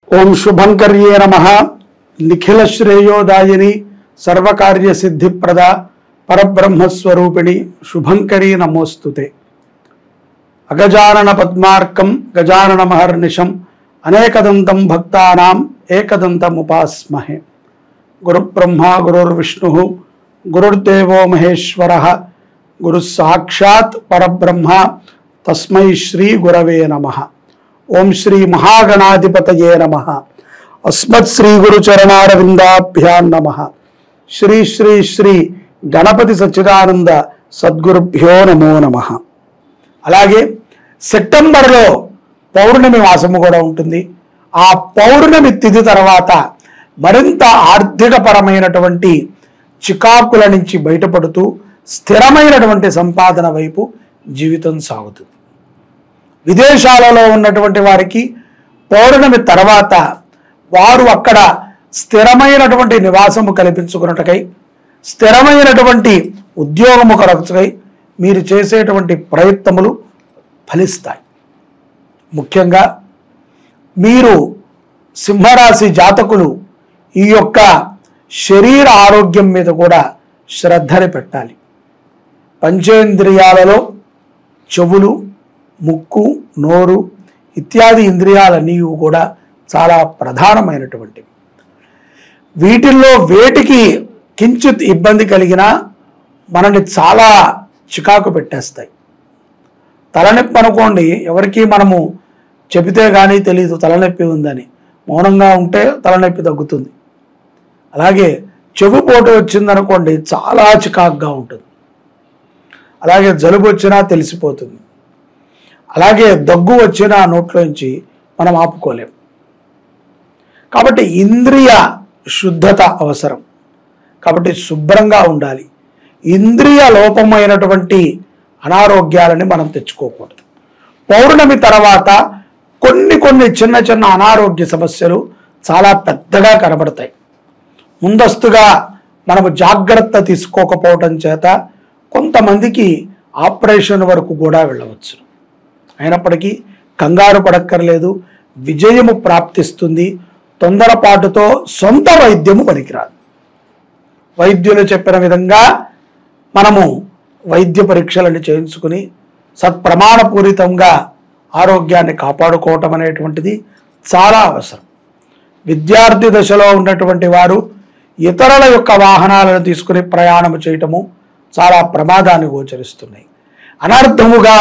ओं शुभंकर्ये नमः। निखिल श्रेयोदायिनी सर्वकार्य सिद्धिप्रदा परब्रह्मस्वरूपिणी शुभंकरी नमोस्तुते। अगजानन पद्मार्कं गजानन महर्निशं अनेकदंतं भक्तानां एकदंतमुपास्महे। गुरुब्रह्मा गुरुर्विष्णुः गुरुर्देवो महेश्वरः गुरुस्साक्षात् परब्रह्मा तस्मै श्री गुरवे नमः। ओं श्री महागणाधिपतये नमः। अस्मत् श्री गुरुचरणारविंदाभ्यां नमः। श्री श्री श्री गणपति सच्चिदानंद सद्गुरुभ्यो नमो नमः। అలాగే సెప్టెంబర్లో పౌర్ణమి మాసము కూడా ఉంటుంది. ఆ పౌర్ణమి తిథి తర్వాత మరింత ఆర్థికపరమైనటువంటి చికాకుల నుంచి బయటపడుతూ స్థిరమైనటువంటి సంపాదన వైపు జీవితం సాగుతుంది. విదేశాలలో ఉన్నటువంటి వారికి పౌర్ణమి తర్వాత వారు అక్కడ స్థిరమైనటువంటి నివాసము కల్పించుకున్నట్టుకై స్థిరమైనటువంటి ఉద్యోగము కొరకై మీరు చేసేటువంటి ప్రయత్నములు ఫలిస్తాయి. ముఖ్యంగా మీరు సింహరాశి జాతకులు ఈ యొక్క శరీర ఆరోగ్యం మీద కూడా శ్రద్ధని పెట్టాలి. పంచేంద్రియాలలో చెవులు, ముక్కు, నోరు ఇత్యాది ఇంద్రియాలన్నీ కూడా చాలా ప్రధానమైనటువంటివి. వీటిల్లో వేటికి కించిత్ ఇబ్బంది కలిగినా మనల్ని చాలా చికాకు పెట్టేస్తాయి. తలనొప్పి అనుకోండి, ఎవరికి మనము చెబితే కానీ తెలియదు తలనొప్పి ఉందని. మౌనంగా ఉంటే తలనొప్పి తగ్గుతుంది. అలాగే చెవిపోటు వచ్చిందనుకోండి, చాలా చికాకుగా ఉంటుంది. అలాగే జలుబు వచ్చినా తెలిసిపోతుంది. అలాగే దగ్గు వచ్చినా నోట్లోంచి మనం ఆపుకోలేం. కాబట్టి ఇంద్రియ శుద్ధత అవసరం. కాబట్టి శుభ్రంగా ఉండాలి. ఇంద్రియ లోపమైనటువంటి అనారోగ్యాలని మనం తెచ్చుకోకూడదు. పౌర్ణమి తర్వాత కొన్ని చిన్న చిన్న అనారోగ్య సమస్యలు చాలా పెద్దగా కనబడతాయి. ముందస్తుగా మనము జాగ్రత్త తీసుకోకపోవటం చేత కొంతమందికి ఆపరేషన్ వరకు కూడా వెళ్ళవచ్చు. అయినప్పటికీ కంగారు పడక్కర్లేదు, విజయము ప్రాప్తిస్తుంది. తొందరపాటుతో సొంత వైద్యము పనికిరాదు. వైద్యులు చెప్పిన విధంగా మనము వైద్య పరీక్షలను చేయించుకుని సత్ప్రమాణపూరితంగా ఆరోగ్యాన్ని కాపాడుకోవటం అనేటువంటిది చాలా అవసరం. విద్యార్థి దశలో ఉన్నటువంటి వారు ఇతరుల యొక్క వాహనాలను తీసుకుని ప్రయాణం చేయటము చాలా ప్రమాదాన్ని గోచరిస్తున్నాయి. అనర్థముగా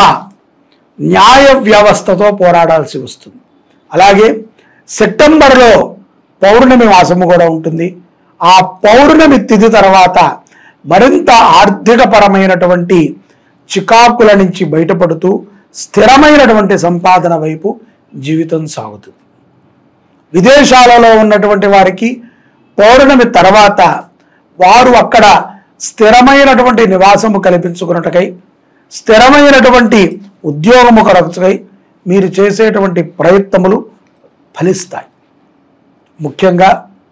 న్యాయ వ్యవస్థతో పోరాడాల్సి వస్తుంది. అలాగే సెప్టెంబర్లో పౌర్ణమి మాసము కూడా ఉంటుంది. ఆ పౌర్ణమి తిథి తర్వాత మరింత ఆర్థికపరమైనటువంటి చికాకుల నుంచి బయటపడుతూ స్థిరమైనటువంటి సంపాదన వైపు జీవితం సాగుతుంది. విదేశాలలో ఉన్నటువంటి వారికి పౌర్ణమి తర్వాత వారు అక్కడ స్థిరమైనటువంటి నివాసము కల్పించుకున్నట్టుకై స్థిరమైనటువంటి ఉద్యోగము కొరకై మీరు చేసేటువంటి ప్రయత్నములు ఫలిస్తాయి. ముఖ్యంగా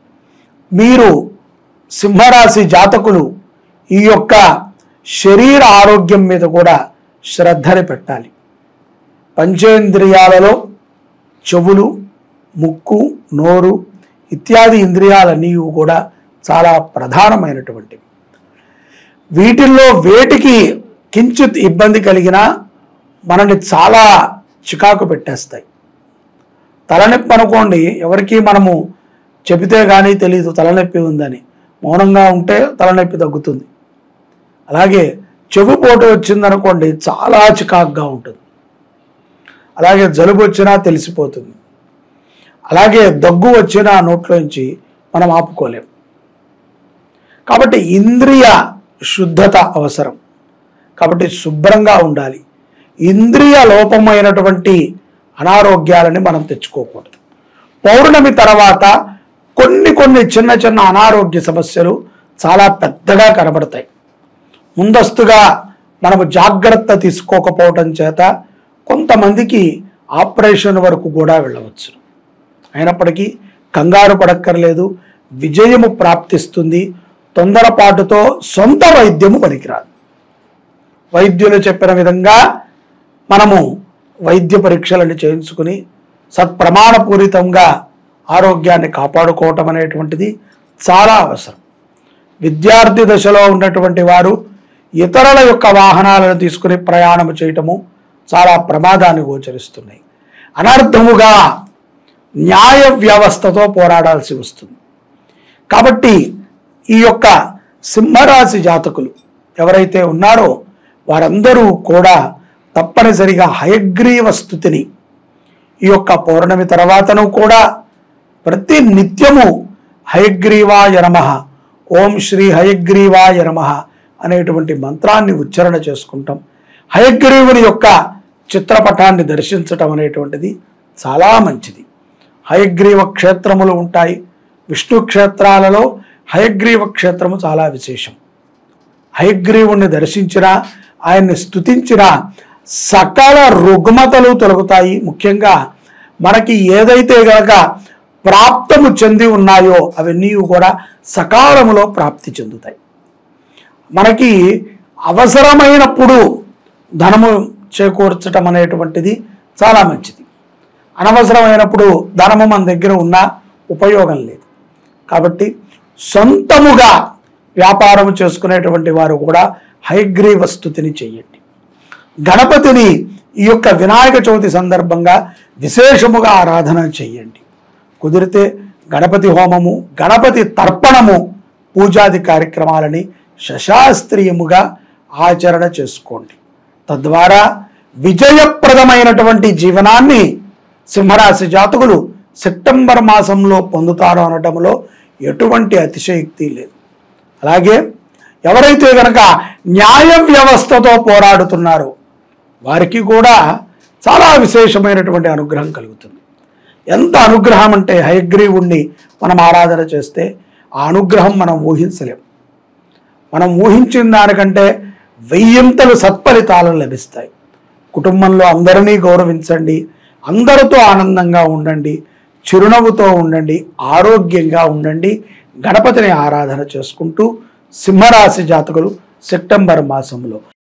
మీరు సింహరాశి జాతకులు ఈ యొక్క శరీర ఆరోగ్యం మీద కూడా శ్రద్ధని పెట్టాలి. పంచేంద్రియాలలో చెవులు, ముక్కు, నోరు ఇత్యాది ఇంద్రియాలన్నీ కూడా చాలా ప్రధానమైనటువంటివి. వీటిల్లో వేటికి కించిత్ ఇబ్బంది కలిగినా మనల్ని చాలా చికాకు పెట్టేస్తాయి. తలనొప్పి అనుకోండి, ఎవరికి మనము చెబితే కానీ తెలియదు తలనొప్పి ఉందని. మౌనంగా ఉంటే తలనొప్పి తగ్గుతుంది. అలాగే చెవిపోటు వచ్చిందనుకోండి, చాలా చికాకుగా ఉంటుంది. అలాగే జలుబు వచ్చినా తెలిసిపోతుంది. అలాగే దగ్గు వచ్చినా నోట్లోంచి మనం ఆపుకోలేం. కాబట్టి ఇంద్రియ శుద్ధత అవసరం. కాబట్టి శుభ్రంగా ఉండాలి. ఇంద్రియ లోపమైనటువంటి అనారోగ్యాలని మనం తెచ్చుకోకూడదు. పౌర్ణమి తర్వాత కొన్ని చిన్న చిన్న అనారోగ్య సమస్యలు చాలా పెద్దగా కనబడతాయి. ముందస్తుగా మనము జాగ్రత్త తీసుకోకపోవటం చేత కొంతమందికి ఆపరేషన్ వరకు కూడా వెళ్ళవచ్చు. అయినప్పటికీ కంగారు పడక్కర్లేదు, విజయము ప్రాప్తిస్తుంది. తొందరపాటుతో సొంత వైద్యము పనికిరాదు. వైద్యులు చెప్పిన విధంగా మనము వైద్య పరీక్షలను చేయించుకుని సత్ప్రమాణపూరితంగా ఆరోగ్యాన్ని కాపాడుకోవటం అనేటువంటిది చాలా అవసరం. విద్యార్థి దశలో ఉన్నటువంటి వారు ఇతరుల యొక్క వాహనాలను తీసుకుని ప్రయాణం చేయటము చాలా ప్రమాదాన్ని గోచరిస్తున్నాయి. అనర్థముగా న్యాయ వ్యవస్థతో పోరాడాల్సి వస్తుంది. కాబట్టి ఈ యొక్క సింహరాశి జాతకులు ఎవరైతే ఉన్నారో వారందరూ కూడా తప్పనిసరిగా హయగ్రీవ స్తుతిని ఈ యొక్క పౌర్ణమి తర్వాతను కూడా ప్రతి నిత్యము హయగ్రీవాయ నమః, ఓం శ్రీ హయగ్రీవాయ నమః అనేటువంటి మంత్రాన్ని ఉచ్చారణ చేసుకుంటాం. హయగ్రీవుని యొక్క చిత్రపటాన్ని దర్శించటం అనేటువంటిది చాలా మంచిది. హయగ్రీవ క్షేత్రములు ఉంటాయి. విష్ణు క్షేత్రాలలో హయగ్రీవ క్షేత్రము చాలా విశేషం. హయగ్రీవుణ్ణి దర్శించినా ఆయన్ని స్తుతించినా సకల రుగ్మతలు తొలగుతాయి. ముఖ్యంగా మనకి ఏదైతే గనక ప్రాప్తము చెంది ఉన్నాయో అవన్నీ కూడా సకాలములో ప్రాప్తి చెందుతాయి. మనకి అవసరమైనప్పుడు ధనము చేకూర్చటం అనేటువంటిది చాలా మంచిది. అనవసరమైనప్పుడు ధనము మన దగ్గర ఉన్నా ఉపయోగం లేదు. కాబట్టి సొంతముగా వ్యాపారం చేసుకునేటువంటి వారు కూడా హయగ్రీవ స్తుతిని చెయ్యండి. గణపతిని ఈ యొక్క వినాయక చవితి సందర్భంగా విశేషముగా ఆరాధన చెయ్యండి. కుదిరితే గణపతి హోమము, గణపతి తర్పణము, పూజాది కార్యక్రమాలని శశాస్త్రీయముగా ఆచరణ చేసుకోండి. తద్వారా విజయప్రదమైనటువంటి జీవనాన్ని సింహరాశి జాతకులు సెప్టెంబర్ మాసంలో పొందుతారో అనటంలో ఎటువంటి అతిశయోక్తి లేదు. అలాగే ఎవరైతే గనక న్యాయ వ్యవస్థతో పోరాడుతున్నారో వారికి కూడా చాలా విశేషమైనటువంటి అనుగ్రహం కలుగుతుంది. ఎంత అనుగ్రహం అంటే హయగ్రీవుణ్ణి మనం ఆరాధన చేస్తే ఆ అనుగ్రహం మనం ఊహించలేం. మనం ఊహించిన దానికంటే 1000 సత్ఫలితాలు లభిస్తాయి. కుటుంబంలో అందరినీ గౌరవించండి, అందరితో ఆనందంగా ఉండండి, చిరునవ్వుతో ఉండండి, ఆరోగ్యంగా ఉండండి. గణపతిని ఆరాధన చేసుకుంటూ సింహరాశి జాతకులు సెప్టెంబర్ మాసంలో